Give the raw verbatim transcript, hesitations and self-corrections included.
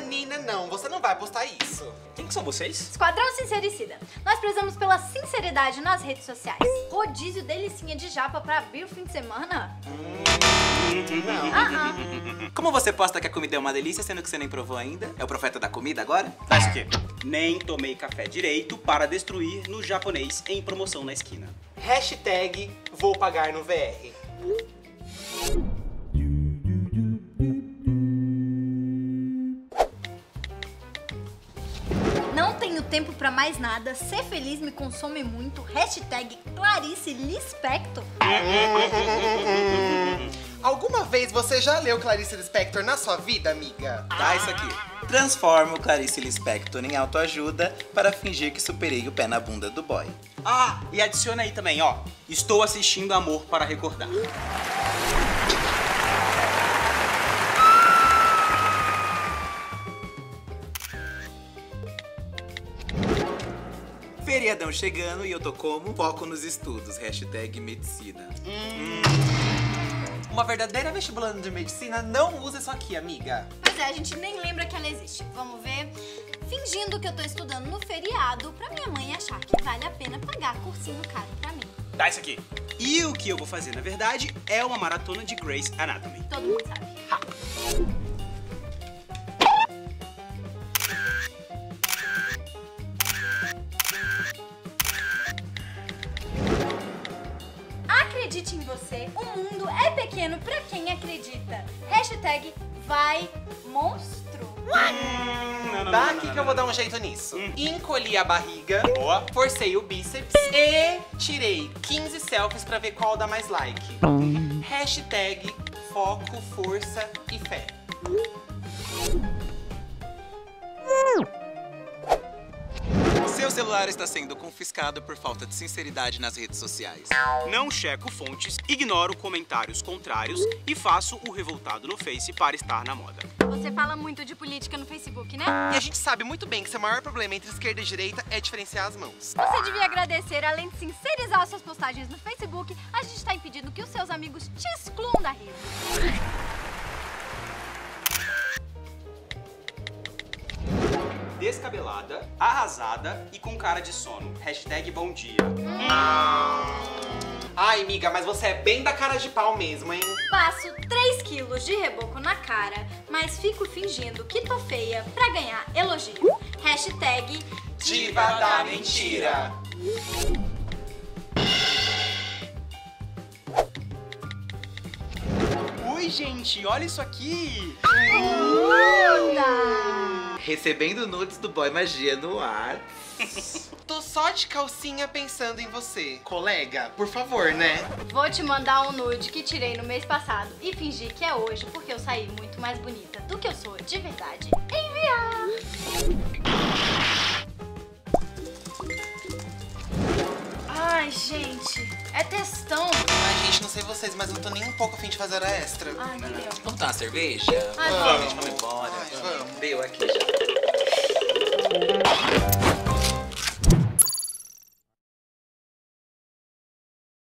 Menina, não, você não vai postar isso. Quem que são vocês? Esquadrão Sincericida. Nós prezamos pela sinceridade nas redes sociais. Rodízio delicinha de japa pra abrir o fim de semana? Hum, não. Ah, ah. Como você posta que a comida é uma delícia, sendo que você nem provou ainda? É o profeta da comida agora? Mas o quê? Nem tomei café direito para destruir no japonês em promoção na esquina. Hashtag vou pagar no V R. Não tenho tempo pra mais nada. Ser feliz me consome muito. Hashtag Clarice Lispector. Alguma vez você já leu Clarice Lispector na sua vida, amiga? Tá, isso aqui. Transformo Clarice Lispector em autoajuda para fingir que superei o pé na bunda do boy. Ah, e adiciona aí também, ó. Estou assistindo Amor para Recordar. Feriadão chegando e eu tô como? Foco nos estudos. Hashtag medicina. Hum. Uma verdadeira vestibulanda de medicina não usa isso aqui, amiga. Pois é, a gente nem lembra que ela existe. Vamos ver. Fingindo que eu tô estudando no feriado pra minha mãe achar que vale a pena pagar cursinho caro pra mim. Dá isso aqui. E o que eu vou fazer, na verdade, é uma maratona de Grey's Anatomy. Todo mundo sabe. Ha. Acredite em você, o mundo é pequeno pra quem acredita. Hashtag vai monstro. Hum, não, não, Daqui não, não, que eu vou não. dar um jeito nisso. Hum. Encolhi a barriga, Boa. forcei o bíceps e tirei quinze selfies pra ver qual dá mais like. Hashtag foco, força e fé. Seu celular está sendo confiscado por falta de sinceridade nas redes sociais. Não checo fontes, ignoro comentários contrários e faço o revoltado no Face para estar na moda. Você fala muito de política no Facebook, né? E a gente sabe muito bem que seu maior problema entre esquerda e direita é diferenciar as mãos. Você devia agradecer, além de sincerizar suas postagens no Facebook, a gente tá impedindo que os seus amigos te excluam da rede. Descabelada, arrasada e com cara de sono. Hashtag bom dia. Ai, amiga, mas você é bem da cara de pau mesmo, hein? Passo três quilos de reboco na cara, mas fico fingindo que tô feia pra ganhar elogio. Hashtag Diva da mentira. Oi, gente, olha isso aqui. Recebendo nudes do boy magia no ar. Tô só de calcinha pensando em você. Colega, por favor, né? Vou te mandar um nude que tirei no mês passado e fingir que é hoje porque eu saí muito mais bonita do que eu sou de verdade. Enviar! Ai, gente, é textão. Ai, gente, não sei vocês, mas não tô nem um pouco a fim de fazer hora extra. Ai, me deu. Vamos tomar uma cerveja? Ai, vamos, vamos. vamos embora. Ai, vamos. Deu aqui já.